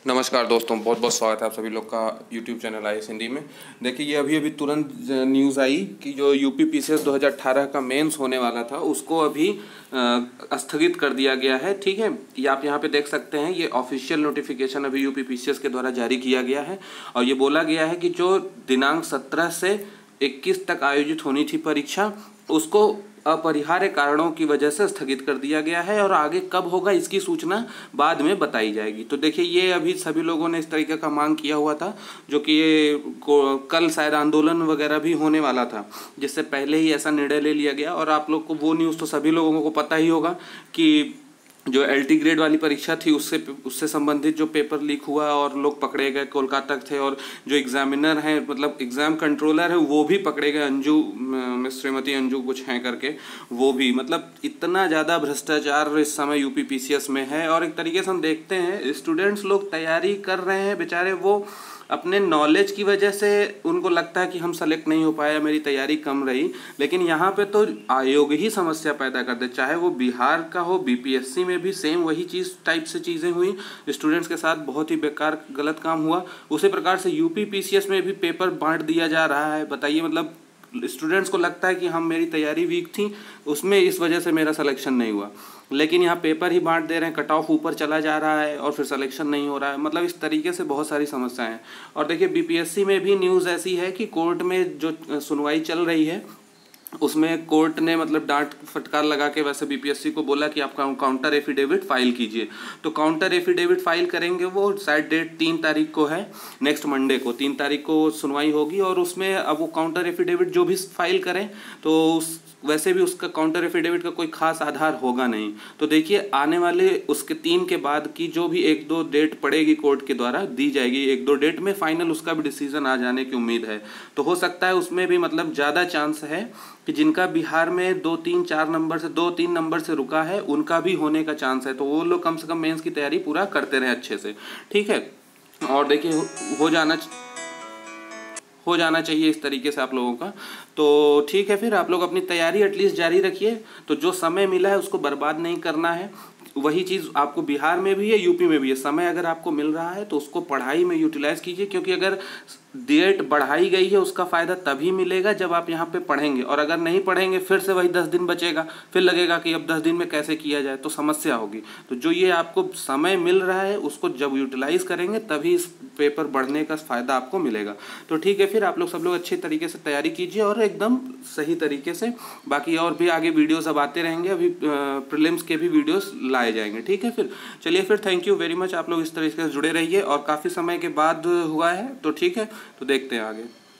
नमस्कार दोस्तों, बहुत बहुत स्वागत है आप सभी लोग का YouTube चैनल आईएएस हिंदी में। देखिए, ये अभी अभी तुरंत न्यूज़ आई कि जो यूपी पीसीएस 2018 का मेंस होने वाला था उसको अभी स्थगित कर दिया गया है। ठीक है, ये आप यहाँ पे देख सकते हैं, ये ऑफिशियल नोटिफिकेशन अभी यूपी पीसीएस के द्वारा जारी किया गया है और ये बोला गया है कि जो दिनांक 17 से 21 तक आयोजित होनी थी परीक्षा, उसको अपरिहार्य कारणों की वजह से स्थगित कर दिया गया है और आगे कब होगा इसकी सूचना बाद में बताई जाएगी। तो देखिए, ये अभी सभी लोगों ने इस तरीके का मांग किया हुआ था, जो कि ये कल शायद आंदोलन वगैरह भी होने वाला था, जिससे पहले ही ऐसा निर्णय ले लिया गया। और आप लोग को वो न्यूज़ तो सभी लोगों को पता ही होगा कि जो एलटी ग्रेड वाली परीक्षा थी उससे संबंधित जो पेपर लीक हुआ और लोग पकड़े गए, कोलकाता थे, और जो एग्जामिनर हैं मतलब एग्ज़ाम कंट्रोलर है वो भी पकड़े गए, श्रीमती अंजू कुछ हैं करके, वो भी। मतलब इतना ज़्यादा भ्रष्टाचार इस समय यूपी पीसीएस में है। और एक तरीके से हम देखते हैं स्टूडेंट्स लोग तैयारी कर रहे हैं बेचारे, वो अपने नॉलेज की वजह से उनको लगता है कि हम सेलेक्ट नहीं हो पाया, मेरी तैयारी कम रही, लेकिन यहाँ पे तो आयोग ही समस्या पैदा कर दे। चाहे वो बिहार का हो, बीपीएससी में भी सेम वही चीज़ टाइप से चीज़ें हुई, स्टूडेंट्स के साथ बहुत ही बेकार गलत काम हुआ। उसी प्रकार से यूपी पीसीएस में भी पेपर बांट दिया जा रहा है। बताइए, मतलब स्टूडेंट्स को लगता है कि हम मेरी तैयारी वीक थी, उसमें इस वजह से मेरा सिलेक्शन नहीं हुआ, लेकिन यहाँ पेपर ही बांट दे रहे हैं, कट ऑफ ऊपर चला जा रहा है और फिर सिलेक्शन नहीं हो रहा है। मतलब इस तरीके से बहुत सारी समस्याएं हैं। और देखिए, बीपीएससी में भी न्यूज़ ऐसी है कि कोर्ट में जो सुनवाई चल रही है उसमें कोर्ट ने मतलब डांट फटकार लगा के वैसे बीपीएससी को बोला कि आप काउंटर एफिडेविट फाइल कीजिए। तो काउंटर एफिडेविट फाइल करेंगे, वो शायद डेट 3 तारीख को है, नेक्स्ट मंडे को 3 तारीख को सुनवाई होगी। और उसमें अब वो काउंटर एफिडेविट जो भी फाइल करें तो वैसे भी उसका काउंटर एफिडेविट का कोई खास आधार होगा नहीं। तो देखिए, आने वाले उसके 3 के बाद की जो भी 1-2 डेट पड़ेगी कोर्ट के द्वारा दी जाएगी, 1-2 डेट में फाइनल उसका भी डिसीजन आ जाने की उम्मीद है। तो हो सकता है उसमें भी मतलब ज़्यादा चांस है कि जिनका बिहार में 2-3-4 नंबर से 2-3 नंबर से रुका है उनका भी होने का चांस है। तो वो लोग कम से कम मेंस की तैयारी पूरा करते रहे अच्छे से। ठीक है, और देखिए हो जाना चाहिए इस तरीके से आप लोगों का। तो ठीक है, फिर आप लोग अपनी तैयारी एटलीस्ट जारी रखिए। तो जो समय मिला है उसको बर्बाद नहीं करना है। वही चीज़ आपको बिहार में भी है, यूपी में भी है। समय अगर आपको मिल रहा है तो उसको पढ़ाई में यूटिलाइज कीजिए, क्योंकि अगर डेट बढ़ाई गई है उसका फ़ायदा तभी मिलेगा जब आप यहाँ पे पढ़ेंगे। और अगर नहीं पढ़ेंगे फिर से वही 10 दिन बचेगा, फिर लगेगा कि अब 10 दिन में कैसे किया जाए, तो समस्या होगी। तो जो ये आपको समय मिल रहा है उसको जब यूटिलाइज करेंगे तभी इस पेपर बढ़ने का फ़ायदा आपको मिलेगा। तो ठीक है, फिर आप लोग सब लोग अच्छे तरीके से तैयारी कीजिए और एकदम सही तरीके से। बाकी और भी आगे वीडियोस अब आते रहेंगे, अभी प्रीलिम्स के भी वीडियोस लाए जाएंगे। ठीक है, फिर चलिए, फिर थैंक यू वेरी मच। आप लोग इस तरीके से जुड़े रहिए और काफ़ी समय के बाद हुआ है, तो ठीक है, तो देखते हैं आगे।